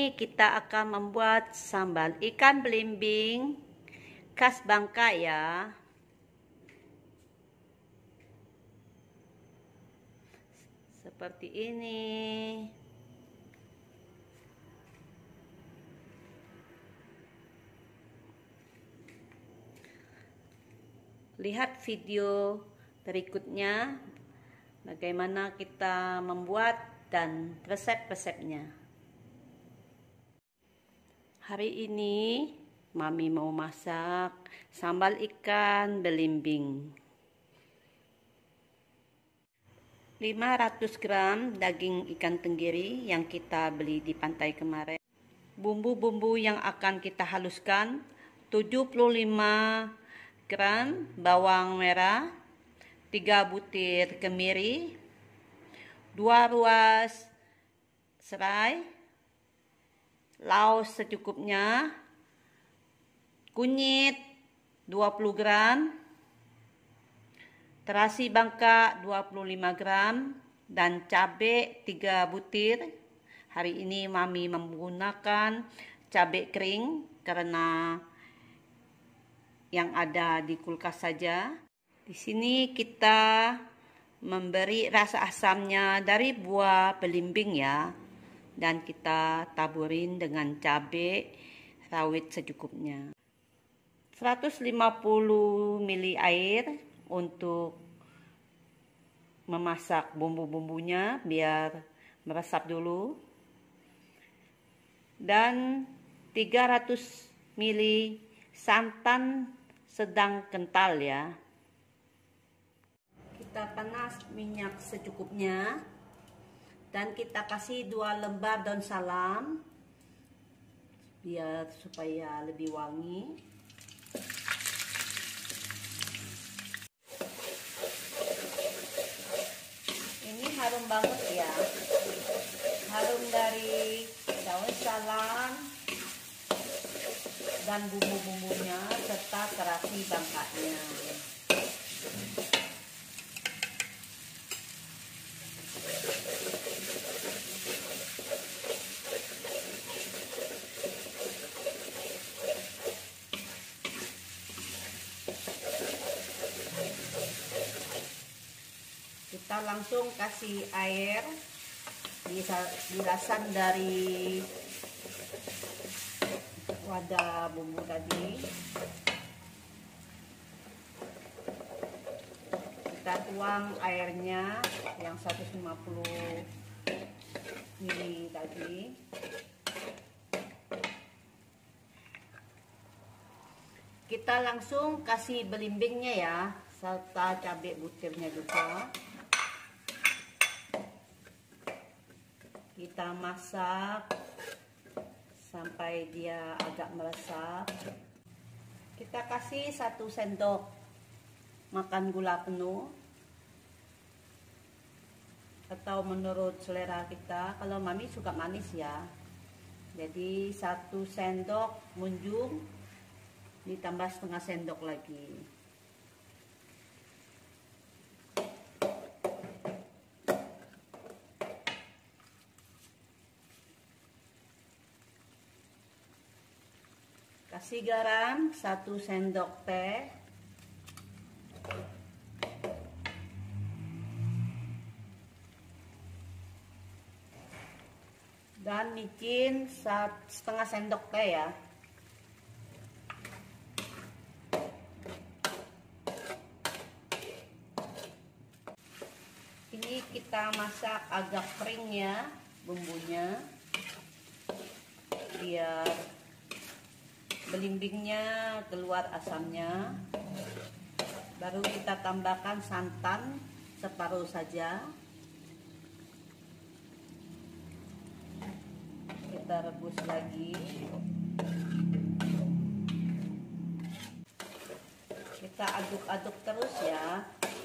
ini kita akan membuat sambal ikan belimbing khas Bangka ya. Seperti ini. Lihat video berikutnya bagaimana kita membuat dan resep-resepnya. Hari ini Mami mau masak sambal ikan belimbing. 500 gram daging ikan tenggiri yang kita beli di pantai kemarin. Bumbu-bumbu yang akan kita haluskan: 75 gram bawang merah, 3 butir kemiri, 2 ruas serai, laos secukupnya, kunyit 20 gram, terasi Bangka 25 gram, dan cabai 3 butir. Hari ini Mami menggunakan cabai kering karena yang ada di kulkas saja. Di sini kita memberi rasa asamnya dari buah belimbing ya, dan kita taburin dengan cabai rawit secukupnya. 150 ml air untuk memasak bumbu-bumbunya biar meresap dulu, dan 300 ml santan sedang kental ya. Kita panas minyak secukupnya dan kita kasih 2 lembar daun salam biar supaya lebih wangi. Ini harum banget ya, harum dari daun salam dan bumbu-bumbunya serta terasi Bangkanya. Kita langsung kasih air, bilasan dari wadah bumbu tadi. Kita tuang airnya yang 150 ml tadi. Kita langsung kasih belimbingnya ya, serta cabai butirnya juga. Kita masak sampai dia agak meresap. Kita kasih 1 sendok makan gula penuh, atau menurut selera kita. Kalau Mami suka manis ya, jadi 1 sendok munjung ditambah setengah sendok lagi. Kasih garam 1 sendok teh, dan micin setengah sendok teh ya. Ini kita masak agak kering ya bumbunya, biar belimbingnya keluar asamnya. Baru kita tambahkan santan separuh saja. Kita rebus lagi. Kita aduk-aduk terus ya,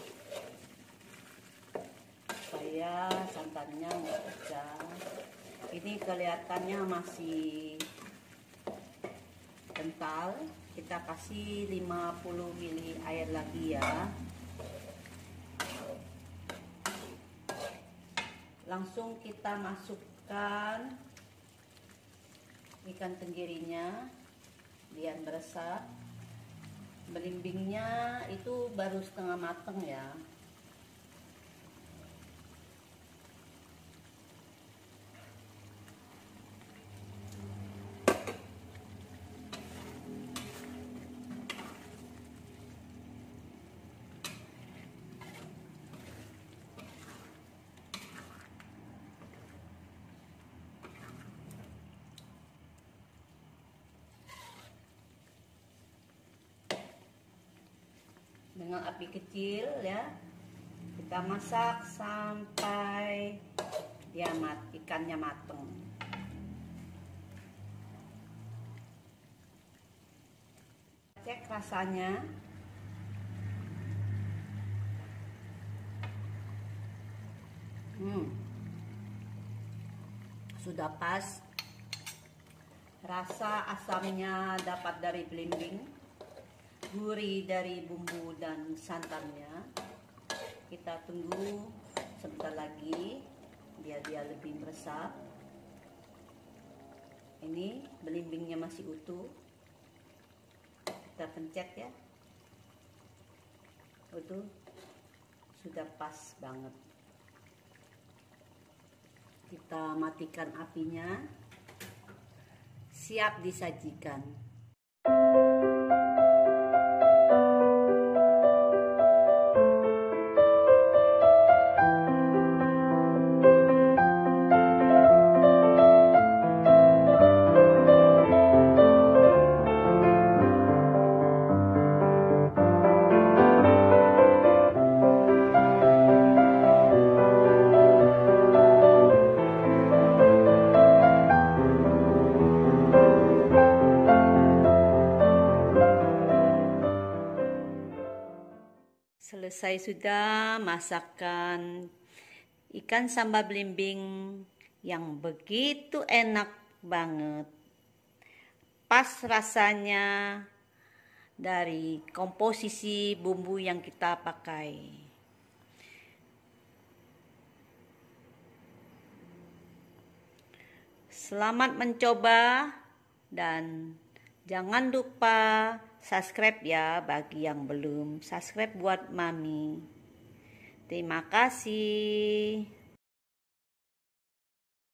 supaya santannya nggak pecah. Ini kelihatannya masih kental. Kita kasih 50 ml air lagi ya. Langsung kita masukkan ikan tenggirinya biar meresap. Belimbingnya itu baru setengah mateng ya. Dengan api kecil ya, kita masak sampai dia ikannya mateng. Cek rasanya. Sudah pas. Rasa asamnya dapat dari belimbing, gurih dari bumbu dan santannya. Kita tunggu sebentar lagi biar dia lebih meresap. Ini belimbingnya masih utuh, kita pencet ya. Utuh, sudah pas banget. Kita matikan apinya, siap disajikan. Selesai sudah masakan ikan sambal belimbing yang begitu enak banget. Pas rasanya dari komposisi bumbu yang kita pakai. Selamat mencoba dan jangan lupa subscribe ya bagi yang belum subscribe buat Mami. Terima kasih.